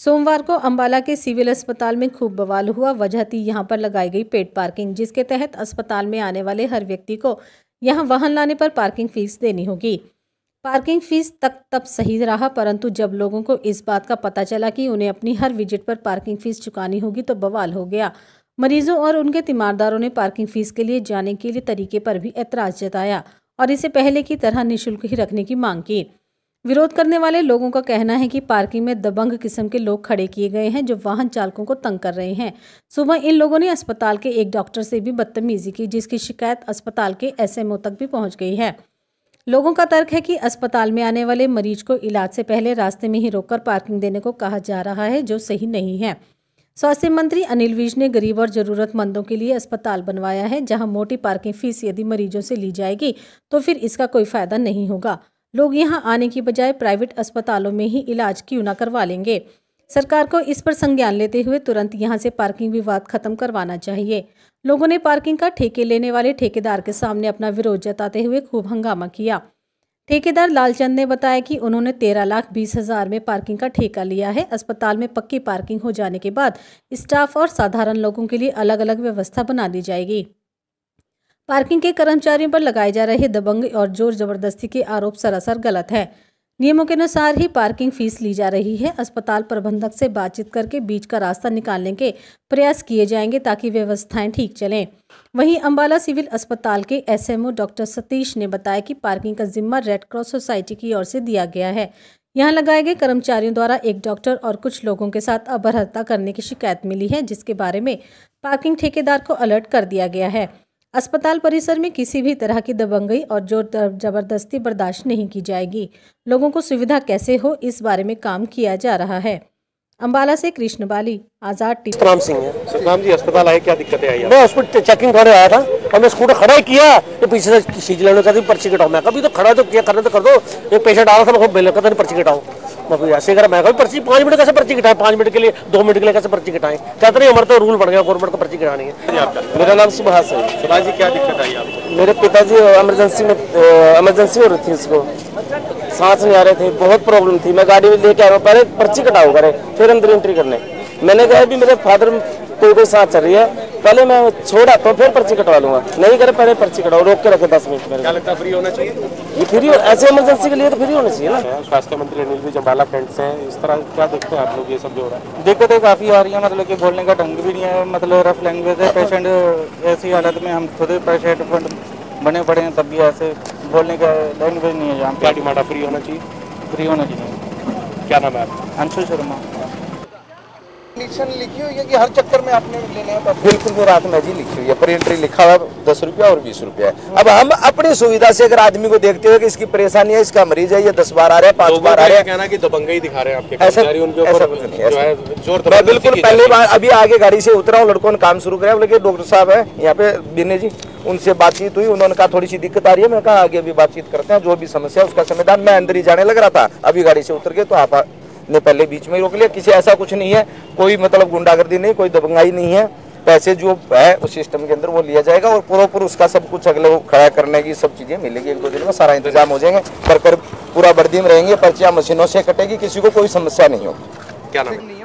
सोमवार को अंबाला के सिविल अस्पताल में खूब बवाल हुआ। वजह थी यहां पर लगाई गई पेड पार्किंग, जिसके तहत अस्पताल में आने वाले हर व्यक्ति को यहां वाहन लाने पर पार्किंग फीस देनी होगी। पार्किंग फीस तब सही रहा, परंतु जब लोगों को इस बात का पता चला कि उन्हें अपनी हर विजिट पर पार्किंग फीस चुकानी होगी तो बवाल हो गया। मरीजों और उनके तीमारदारों ने पार्किंग फीस के लिए जाने के लिए तरीके पर भी ऐतराज जताया और इसे पहले की तरह निःशुल्क ही रखने की मांग की। विरोध करने वाले लोगों का कहना है कि पार्किंग में दबंग किस्म के लोग खड़े किए गए हैं जो वाहन चालकों को तंग कर रहे हैं। सुबह इन लोगों ने अस्पताल के एक डॉक्टर से भी बदतमीजी की, जिसकी शिकायत अस्पताल के एसएमओ तक भी पहुंच गई है। लोगों का तर्क है कि अस्पताल में आने वाले मरीज को इलाज से पहले रास्ते में ही रोककर पार्किंग देने को कहा जा रहा है, जो सही नहीं है। स्वास्थ्य मंत्री अनिल विज ने गरीब और जरूरतमंदों के लिए अस्पताल बनवाया है, जहां मोटी पार्किंग फीस यदि मरीजों से ली जाएगी तो फिर इसका कोई फायदा नहीं होगा। लोग यहां आने की बजाय प्राइवेट अस्पतालों में ही इलाज क्यों न करवा लेंगे। सरकार को इस पर संज्ञान लेते हुए तुरंत यहां से पार्किंग विवाद खत्म करवाना चाहिए। लोगों ने पार्किंग का ठेके लेने वाले ठेकेदार के सामने अपना विरोध जताते हुए खूब हंगामा किया। ठेकेदार लालचंद ने बताया कि उन्होंने 13,20,000 में पार्किंग का ठेका लिया है। अस्पताल में पक्की पार्किंग हो जाने के बाद स्टाफ और साधारण लोगों के लिए अलग अलग व्यवस्था बना दी जाएगी। पार्किंग के कर्मचारियों पर लगाए जा रहे दबंग और जोर जबरदस्ती के आरोप सरासर गलत है। नियमों के अनुसार ही पार्किंग फीस ली जा रही है। अस्पताल प्रबंधक से बातचीत करके बीच का रास्ता निकालने के प्रयास किए जाएंगे ताकि व्यवस्थाएं ठीक चलें। वहीं अंबाला सिविल अस्पताल के एसएमओ डॉक्टर सतीश ने बताया कि पार्किंग का जिम्मा रेड क्रॉस सोसाइटी की ओर से दिया गया है। यहां लगाए गए कर्मचारियों द्वारा एक डॉक्टर और कुछ लोगों के साथ अभद्रता करने की शिकायत मिली है, जिसके बारे में पार्किंग ठेकेदार को अलर्ट कर दिया गया है। अस्पताल परिसर में किसी भी तरह की दबंगई और जोर जबरदस्ती बर्दाश्त नहीं की जाएगी। लोगों को सुविधा कैसे हो, इस बारे में काम किया जा रहा है। अंबाला से कृष्ण बाली, आजाद टीवी। सतनाम सिंह है। सतनाम जी, अस्पताल आए, क्या दिक्कतें आई? मैं हॉस्पिटल चेकिंग करने आया था और मैं स्कूटर खड़ा ही किया, ये पीछे से सीट लेने का पर्ची कटाओ। मैं कभी तो खड़ा तो किया, करने तो कर दो। एक पेशेंट आ रहा था, मैं खूब बेल कहता पर्ची कटाओ। मैं ऐसे करा, मैं पर्ची 5 मिनट कैसे पर्ची कटाए, 5 मिनट के लिए 2 मिनट के लिए कैसे पर्ची कटाएं? कहते नहीं, हमारे तो रूल बन गया, गवर्नमेंट को पर्ची कटानी है। मेरा नाम सुभाष है। सुभाष जी, क्या दिक्कत आई आपको? मेरे पिताजी इमरजेंसी हो रही थी, उसको सांस नहीं आ रहे थे, बहुत प्रॉब्लम थी। मैं गाड़ी में लेके आ रहा हूँ, पहले पर्ची कटाओ करे, फिर अंदर एंट्री करने। मैंने कहा भी मेरे फादर कोई सांस चल रही है, पहले मैं छोड़ आता हूँ, फिर पर्ची कटवा लूंगा। नहीं करे, पहले पर्ची कटाओ, रोक के रखे 10 मिनट में। क्या लगता है, फ्री होना चाहिए? ये फ्री, ऐसे इमरजेंसी के लिए तो फ्री होना चाहिए ना। स्वास्थ्य मंत्री अनिल विज अंबाला फ्रेंड से हैं, इस तरह क्या देखते हैं आप लोग, ये सब जो हो रहा है? दिक्कतें काफ़ी आ रही है, मतलब कि बोलने का ढंग भी नहीं है, मतलब रफ लैंग्वेज है। पेशेंट ऐसी हालत में, हम खुद पेशेंट बने पड़े हैं, तब भी ऐसे बोलने का लैंग्वेज नहीं है। यहाँ क्या डिमांड है? फ्री होना चाहिए? फ्री होना चाहिए। क्या नाम है आपका? अंशु शर्मा। कंडीशन लिखी हुई है कि हर चक्कर में आपने लेने हैं? बिल्कुल, मेरा हाथ में जी लिखी हुई है, पर एंट्री लिखा हुआ 10 रुपया और 20 रुपया है। अब हम अपनी सुविधा से अगर आदमी को देखते हुए कि इसकी परेशानी है, इसका मरीज है, ये 10 बार आ रहा है, 5 बार आ रहा है, कहना कि दबंगई दिखा रहे हैं आपके ऐसा उनके ऊपर जोर। मैं बिल्कुल पहले बार अभी आगे गाड़ी से उतरा हूँ, लड़कों ने काम शुरू किया, बोले डॉक्टर साहब है यहाँ पे बिने जी, उनसे बातचीत हुई। उन्होंने कहा थोड़ी सी दिक्कत आ रही है। मैं कहा आगे अभी बातचीत करते हैं, जो भी समस्या है उसका समाधान। मैं अंदर ही जाने लग रहा था, अभी गाड़ी से उतर के तो आप ने पहले बीच में ही रोक लिया। किसी ऐसा कुछ नहीं है, कोई मतलब गुंडागर्दी नहीं, कोई दबंगाई नहीं है। पैसे जो है उस सिस्टम के अंदर वो लिया जाएगा और प्रॉपर उसका सब कुछ अगले खड़ा करने की सब चीजें मिलेगी। 1-2 दिन में सारा इंतजाम हो जाएंगे, कर पूरा वर्दी में रहेंगे, पर्चियां मशीनों से कटेगी, किसी को कोई समस्या नहीं होगी। क्या नाम है?